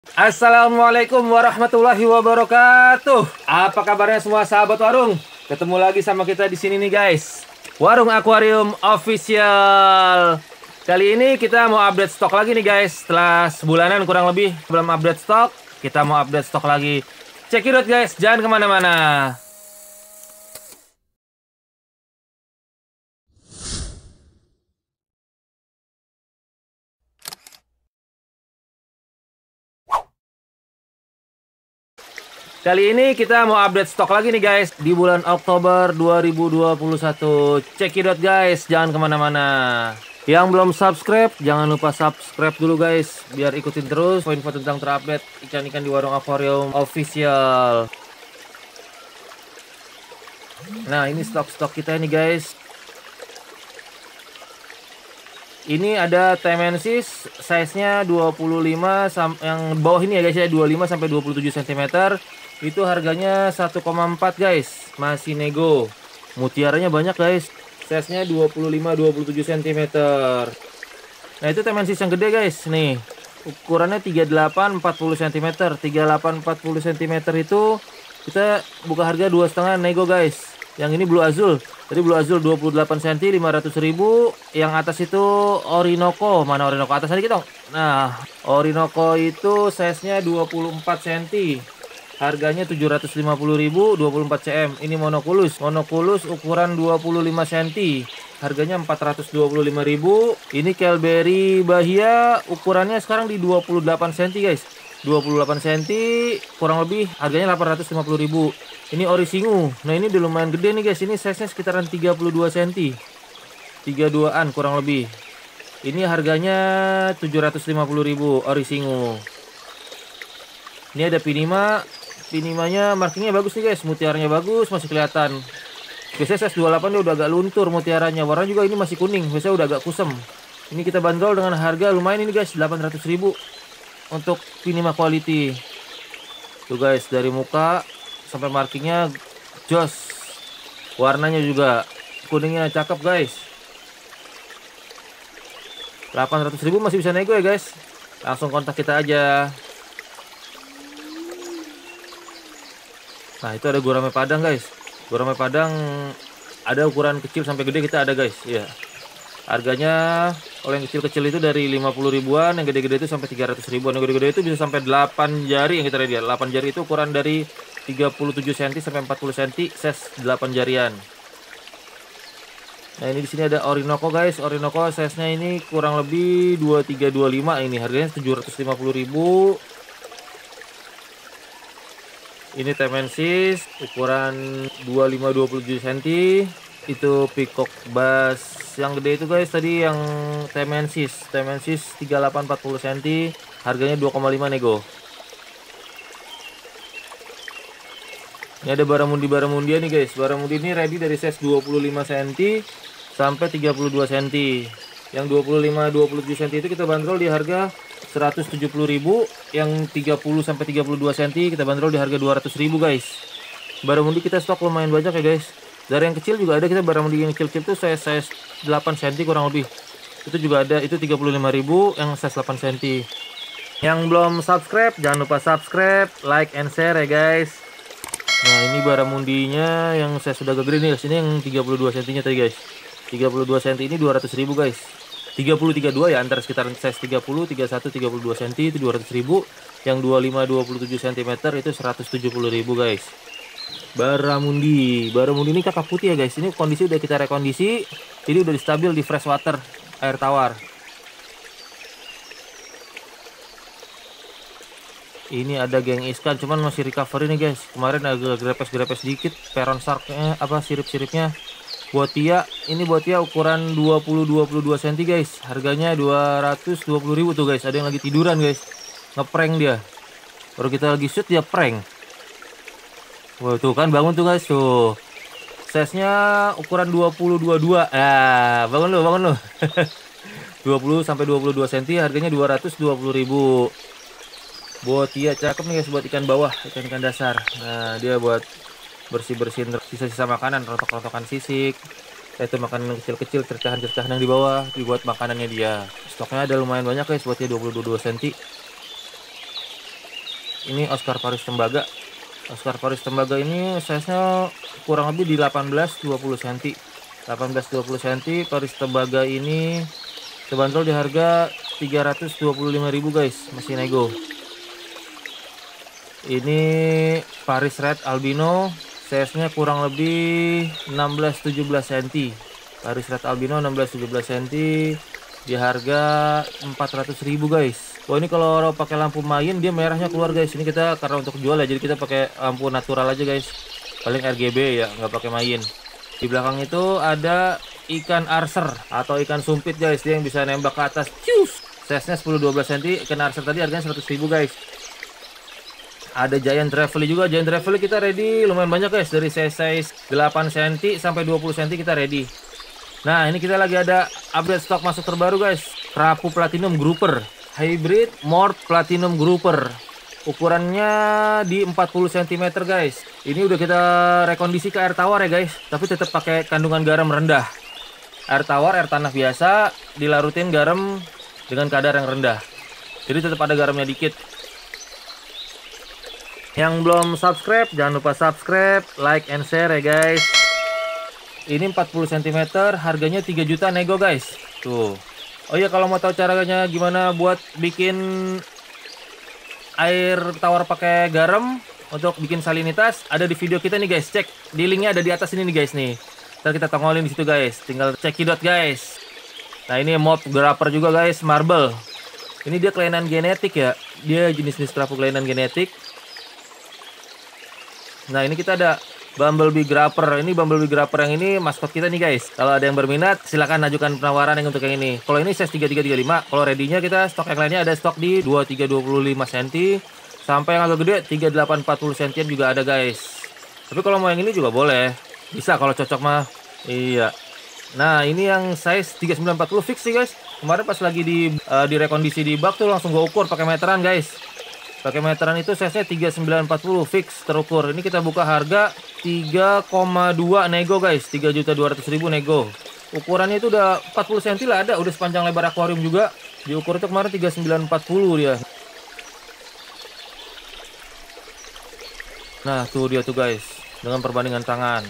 Assalamualaikum warahmatullahi wabarakatuh. Apa kabarnya semua sahabat warung? Ketemu lagi sama kita di sini nih guys. Warung Akuarium Official. Kali ini kita mau update stok lagi nih guys. Setelah sebulanan kurang lebih belum update stok, kita mau update stok lagi. Check it out guys, jangan kemana-mana. Kali ini kita mau update stok lagi nih guys di bulan Oktober 2021. Check it out guys, jangan kemana-mana. Yang belum subscribe, jangan lupa subscribe dulu guys, biar ikutin terus info tentang terupdate ikan-ikan di Warung Akuarium Official. Nah, ini stok-stok kita ini guys. Ini ada Temensis size-nya 25 yang bawah ini ya guys ya, 25 sampai 27 cm. Itu harganya 1,4 guys, masih nego. Mutiaranya banyak guys. Size-nya 25-27 cm. Nah, itu Temensis yang gede guys. Nih, ukurannya 38-40 cm. 38-40 cm itu kita buka harga 2,5 nego guys. Yang ini Blue Azul. Tadi Blue Azul 28 cm 500.000. Yang atas itu Orinoco. Mana Orinoco atas tadi kita? Nah, Orinoco itu size-nya 24 cm. Harganya 750.000, 24 cm. Ini monokulus. Monokulus ukuran 25 cm. Harganya 425.000. Ini Kelberry Bahia ukurannya sekarang di 28 cm guys. 28 cm kurang lebih harganya 850.000. Ini ori singu. Nah, ini udah lumayan gede nih guys. Ini size-nya sekitaran 32 cm. 32-an kurang lebih. Ini harganya 750.000 ori singu. Ini ada Pinima. Pinimanya markingnya bagus nih guys. Mutiaranya bagus, masih kelihatan. Biasanya size 28 dia udah agak luntur mutiaranya. Warna juga ini masih kuning. Biasanya udah agak kusem. Ini kita bandrol dengan harga lumayan ini guys, 800.000 untuk Pinima quality. Tuh guys, dari muka sampai markingnya jos. Warnanya juga kuningnya cakep guys. 800.000 masih bisa nego ya guys. Langsung kontak kita aja. Nah, itu ada gurame padang guys. Gurame padang ada ukuran kecil sampai gede kita ada guys. Ya. Harganya kalau yang kecil-kecil itu dari 50 ribuan, yang gede-gede itu sampai 300 ribuan. Yang gede-gede itu bisa sampai 8 jari yang kita lihat. 8 jari itu ukuran dari 37 cm sampai 40 cm, size 8 jarian. Nah, ini di sini ada Orinoco guys. Orinoco size-nya ini kurang lebih 23-25 ini. Harganya 750.000. Ini Temensis ukuran 25-27 cm. Itu Peacock Bass yang gede itu guys, tadi yang Temensis 38-40 cm. Harganya 2,5 nego. Ini ada Baramundi nih guys. Baramundi ini ready dari size 25 cm sampai 32 cm. Yang 25-27 cm itu kita bandrol di harga 170.000. Yang 30 sampai 32 cm kita bandrol di harga 200.000 guys. Baramundi kita stok lumayan banyak ya guys. Dari yang kecil juga ada, kita Baramundi yang kecil-kecil tuh size 8 cm kurang lebih. Itu juga ada, itu 35.000 yang size 8 cm. Yang belum subscribe jangan lupa subscribe, like and share ya guys. Nah, ini Baramundinya yang saya sudah agak gede nih. Sini yang 32 cm nya tadi guys. 32 cm ini 200.000 guys. 30-32 ya, antara sekitar size 30-31-32 cm itu 200.000. Yang 25-27 cm itu 170.000 guys. Baramundi ini kakak putih ya guys. Ini kondisi udah kita rekondisi. Jadi udah stabil di fresh water, air tawar. Ini ada geng iskan, cuman masih recovery nih guys. Kemarin agak grepes-grepes dikit peron sharknya, sirip-siripnya. Botia, ini botia ukuran 20-22 cm guys. Harganya 220.000 tuh guys. Ada yang lagi tiduran guys. Ngeprank dia. Baru kita lagi shoot dia prank. Wah, tuh kan bangun tuh guys tuh. Size-nya ukuran 20-22. Ah, bangun lu. 20 sampai 22 cm, harganya 220.000. Botia cakep nih guys buat ikan bawah, ikan-ikan dasar. Nah, dia buat bersih-bersihin sisa-sisa makanan, rontok-rontokan sisik. Itu makanan kecil-kecil, cercahan-cercahan yang di bawah dibuat makanannya dia. Stoknya ada lumayan banyak guys buat dia 22 cm. Ini Oscar Paris tembaga. Oscar Paris tembaga ini size-nya kurang lebih di 18-20 cm. 18-20 cm Paris tembaga ini terbanderol di harga 325.000 guys, masih nego. Ini Paris Red Albino, size-nya kurang lebih 16-17 cm. Paris Red Albino 16-17 cm di harga 400.000 guys. Wah, ini kalau pakai lampu main dia merahnya keluar guys. Ini kita karena untuk jual ya, jadi kita pakai lampu natural aja guys. Paling RGB ya, nggak pakai main. Di belakang itu ada ikan arser atau ikan sumpit guys. Dia yang bisa nembak ke atas. Cius. Size-nya 10-12 cm. Ikan arser tadi harganya 100.000 guys. Ada Giant Trevally juga. Giant Trevally kita ready lumayan banyak guys. Dari size 8 cm sampai 20 cm kita ready. Nah, ini kita lagi ada update stok masuk terbaru guys. Kerapu Platinum Grouper Hybrid Morph Platinum Grouper. Ukurannya di 40 cm guys. Ini udah kita rekondisi ke air tawar ya guys. Tapi tetap pakai kandungan garam rendah. Air tawar, air tanah biasa, dilarutin garam dengan kadar yang rendah. Jadi tetap ada garamnya dikit. Yang belum subscribe, jangan lupa subscribe, like, and share ya guys. Ini 40 cm, harganya 3 juta nego guys. Tuh. Oh iya, kalau mau tahu caranya gimana buat bikin air tawar pakai garam untuk bikin salinitas, ada di video kita nih guys. Cek di linknya, ada di atas ini nih guys nih. Ntar kita tongolin di situ guys. Tinggal cekidot guys. Nah, ini mob grapper juga guys, marble. Ini dia kelainan genetik ya. Dia jenis-jenis kerapu kelainan genetik. Nah, ini kita ada Bumblebee Grapper. Ini Bumblebee Grapper yang ini maskot kita nih guys. Kalau ada yang berminat silahkan ajukan penawaran yang untuk yang ini. Kalau ini size 3335. Kalau ready-nya kita stok yang lainnya ada stok di 2325 cm sampai yang agak gede 3840 cm juga ada guys. Tapi kalau mau yang ini juga boleh. Bisa kalau cocok mah. Iya. Nah, ini yang size 3940 fix sih guys. Kemarin pas lagi di rekondisi di bak tuh langsung gue ukur pakai meteran guys. Pakai meteran itu size-nya 3940 fix terukur. Ini kita buka harga 3,2 nego guys. 3.200.000 nego. Ukurannya itu udah 40 cm lah ada. Udah sepanjang lebar akuarium juga. Diukur itu kemarin 3940 dia. Nah, tuh dia tuh guys. Dengan perbandingan tangan.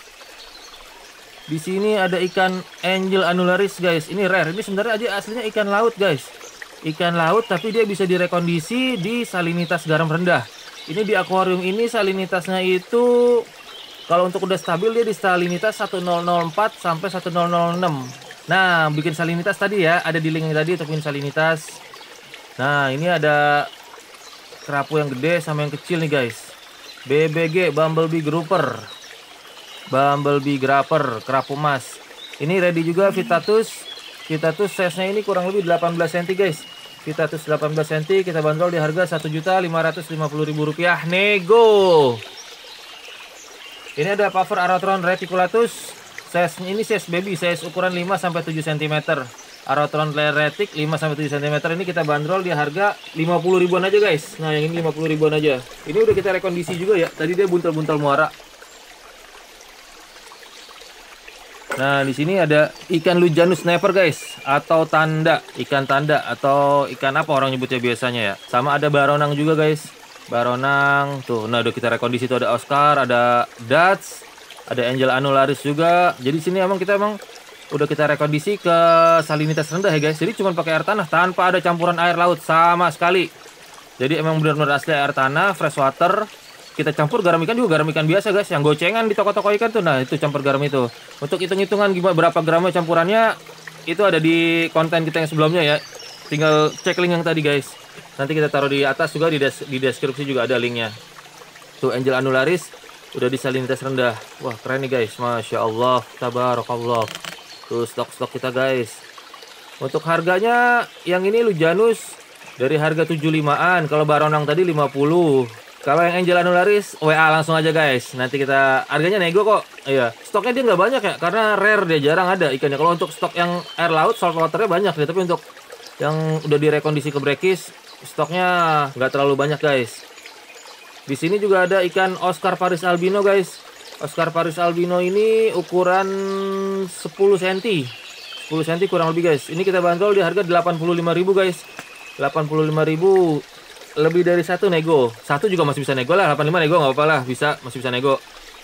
Di sini ada ikan Angel Anularis guys. Ini rare. Ini sebenarnya aja aslinya ikan laut guys. Ikan laut tapi dia bisa direkondisi di salinitas garam rendah. Ini di akuarium ini salinitasnya itu kalau untuk udah stabil dia di salinitas 1004 sampai 1006. Nah, bikin salinitas tadi ya, ada di link tadi untuk bikin salinitas. Nah, ini ada kerapu yang gede sama yang kecil nih guys. BBG Bumblebee Grouper. Bumblebee Grapper, kerapu emas. Ini ready juga Vitatus. Vitatus size-nya ini kurang lebih 18 cm guys. Vitatus 18 cm kita bandrol di harga Rp1.550.000 nego. Ini ada Puffer Aratron Reticulatus. Size ini size baby, size ukuran 5 sampai 7 cm. Aratron Retic 5 sampai 7 cm ini kita bandrol di harga 50 ribuan aja guys. Nah, yang ini 50 ribuan aja. Ini udah kita rekondisi juga ya. Tadi dia buntel-buntel muara. Nah, di sini ada ikan Lujanus Snapper guys, atau tanda, ikan tanda atau ikan apa orang nyebutnya biasanya ya. Sama ada baronang juga guys. Baronang tuh. Nah, udah kita rekondisi tuh, ada Oscar, ada Dutch, ada Angel Anularis juga. Jadi sini emang kita udah kita rekondisi ke salinitas rendah ya guys. Jadi cuma pakai air tanah tanpa ada campuran air laut sama sekali. Jadi emang benar-benar asli air tanah, fresh water. Kita campur garam ikan juga garam ikan biasa guys, yang gocengan di toko-toko ikan tuh. Nah, itu campur garam itu. Untuk hitung-hitungan gimana berapa gramnya campurannya itu ada di konten kita yang sebelumnya ya. Tinggal cek link yang tadi guys. Nanti kita taruh di atas juga, di deskripsi juga ada linknya. Tuh Angel Anularis udah di salinitas rendah. Wah, keren nih guys. Masya Allah, tabarakallah. Tuh stok-stok kita guys. Untuk harganya yang ini Lujanus dari harga 75-an. Kalau baronang tadi 50. Kalau yang Angel Anularis, WA langsung aja guys. Nanti kita, harganya nego kok. Iya, stoknya dia nggak banyak ya, karena rare dia, jarang ada ikannya. Kalau untuk stok yang air laut, salt waternya banyak deh. Tapi untuk yang udah direkondisi ke brekis, stoknya nggak terlalu banyak guys. Di sini juga ada ikan Oscar Paris Albino guys. Oscar Paris Albino ini ukuran 10 cm. 10 cm kurang lebih guys. Ini kita bandrol di harga 85.000 guys. 85.000. lebih dari satu nego. Satu juga masih bisa nego lah, 85 nego nggak apa-apa lah, bisa, masih bisa nego.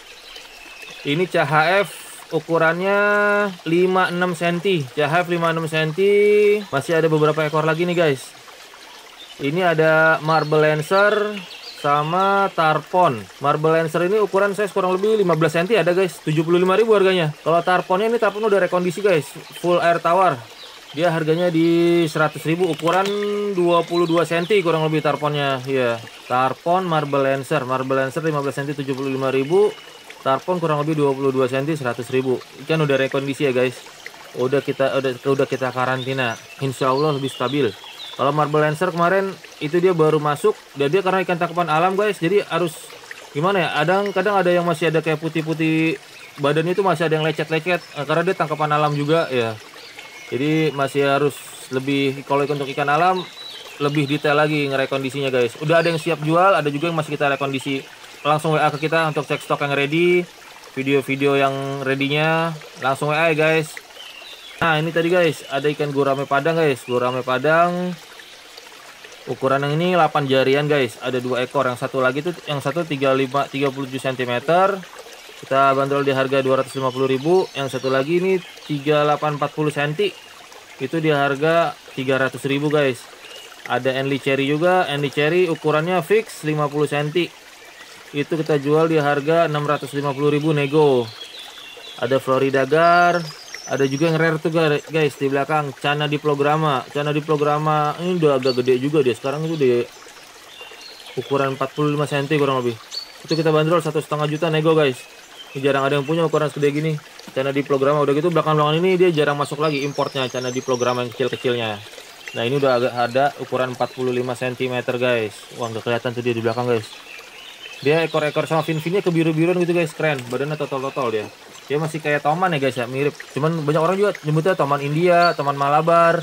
Ini CHF ukurannya 56 cm. CHF 56 cm. Masih ada beberapa ekor lagi nih guys. Ini ada Marble Lancer sama Tarpon. Marble Lancer ini ukuran size kurang lebih 15 cm ada guys. 75.000 harganya. Kalau Tarponnya ini Tarpon udah rekondisi guys. Full air tower. Dia harganya di 100.000, ukuran 22 cm kurang lebih Tarponnya. Iya. Tarpon Marble Lancer. Marble Lancer 15 cm 75.000. Tarpon kurang lebih 22 cm 100.000. Ikan udah rekondisi ya guys. Udah kita karantina. Insya Allah lebih stabil. Kalau Marble Lancer kemarin itu dia baru masuk, dan dia karena ikan tangkapan alam guys, jadi harus gimana ya? Kadang ada yang masih ada kayak putih-putih badannya, itu masih ada yang lecet-lecet karena dia tangkapan alam juga ya. Jadi masih harus lebih, kalau untuk ikan alam lebih detail lagi ngerekondisinya guys. Udah ada yang siap jual, ada juga yang masih kita rekondisi. Langsung WA ke kita untuk cek stok yang ready, video-video yang ready-nya langsung WA ya guys. Nah ini tadi guys, ada ikan gurame padang guys, gurame padang. Ukuran yang ini 8 jarian guys, ada 2 ekor. Yang satu lagi tuh, yang satu 37 cm. Kita bandrol di harga 250.000. Yang satu lagi ini 3840 cm. Itu di harga 300.000 guys. Ada Enli Cherry juga, Enli Cherry ukurannya fix 50 cm. Itu kita jual di harga 650.000 nego. Ada Florida Gar. Ada juga yang rare tuh guys di belakang, Cana Diplogramma. Cana Diplogramma ini udah agak gede juga dia. Sekarang itu di ukuran 45 cm kurang lebih. Itu kita bandrol 1,5 juta nego guys. Ini jarang ada yang punya ukuran segede gini. Cana Diplogramma udah gitu belakang-belakang ini dia jarang masuk lagi importnya, Cana Diplogramma yang kecil-kecilnya. Nah ini udah agak ada ukuran 45 cm guys. Wah nggak kelihatan tuh dia di belakang guys. Dia ekor-ekor sama fin-finnya kebiru-biruan gitu guys, keren. Badannya totol-totol dia. Dia masih kayak toman ya guys ya, mirip. Cuman banyak orang juga nyebutnya toman India, toman Malabar.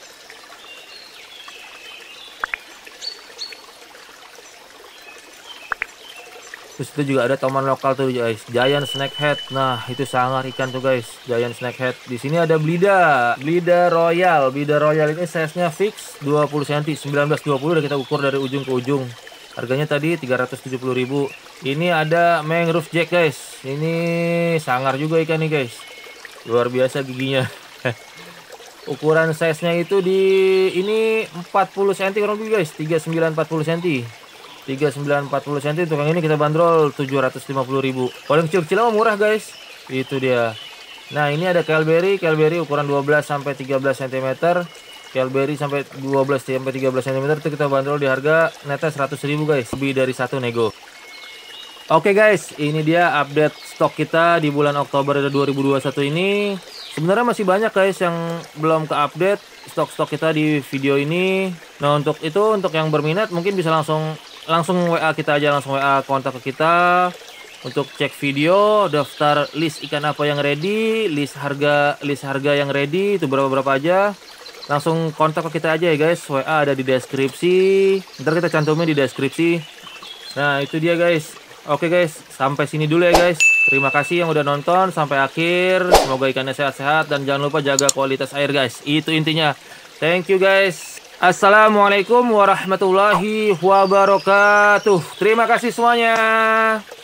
Terus itu juga ada toman lokal tuh guys, Giant Snakehead. Nah itu sangar ikan tuh guys, Giant Snakehead. Di sini ada Blida, Blida Royal. Blida Royal ini size-nya fix 20 cm, 19-20 udah kita ukur dari ujung ke ujung. Harganya tadi 370.000. Ini ada Mangrove Jack guys. Ini sangar juga ikan nih guys. Luar biasa giginya. Ukuran size-nya itu di ini 40 cm kurang lebih guys, 39-40 cm. 39-40 cm untuk yang ini kita bandrol 750.000. Kalau yang kecil-kecil mah murah guys. Itu dia. Nah, ini ada Kelberry ukuran 12 sampai 13 cm. Kelberry sampai 12 sampai 13 cm itu kita bandrol di harga netnya 100.000 guys, lebih dari satu nego. Oke guys, ini dia update stok kita di bulan Oktober 2021 ini. Sebenarnya masih banyak guys yang belum ke-update stok-stok kita di video ini. Nah, untuk itu, untuk yang berminat mungkin bisa langsung WA kita aja, langsung WA kontak ke kita untuk cek video, daftar list ikan apa yang ready, list harga yang ready itu berapa aja. Langsung kontak ke kita aja ya guys. WA ada di deskripsi. Ntar kita cantumin di deskripsi. Nah itu dia guys. Oke guys, sampai sini dulu ya guys. Terima kasih yang udah nonton sampai akhir. Semoga ikannya sehat-sehat dan jangan lupa jaga kualitas air guys. Itu intinya. Thank you guys. Assalamualaikum warahmatullahi wabarakatuh. Terima kasih semuanya.